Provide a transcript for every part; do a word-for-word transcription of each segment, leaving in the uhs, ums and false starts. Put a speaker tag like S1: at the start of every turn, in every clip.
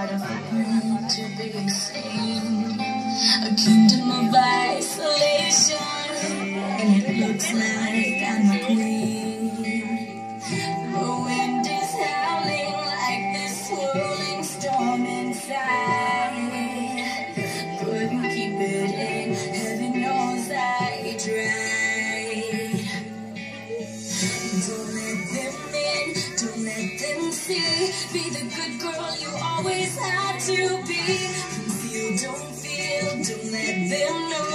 S1: hard for me to be sane. A kingdom of isolation, and it looks like I'm a queen. The wind is howling like this swirling storm inside. Couldn't keep it in, heaven knows I tried. Don't let them in, don't let them see. Be the good girl you always had to be. Feel, don't feel, don't let them know.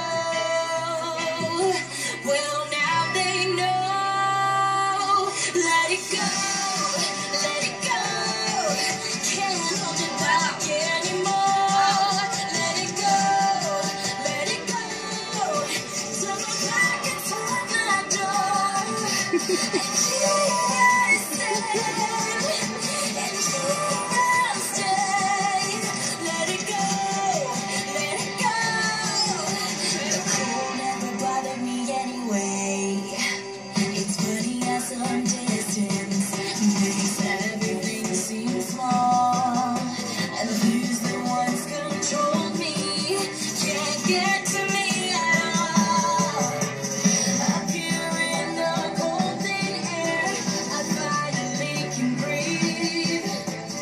S1: Well, now they know. Let it go, let it go. Can't hold it back anymore. Let it go, let it go. Don't look back inside my door. And you say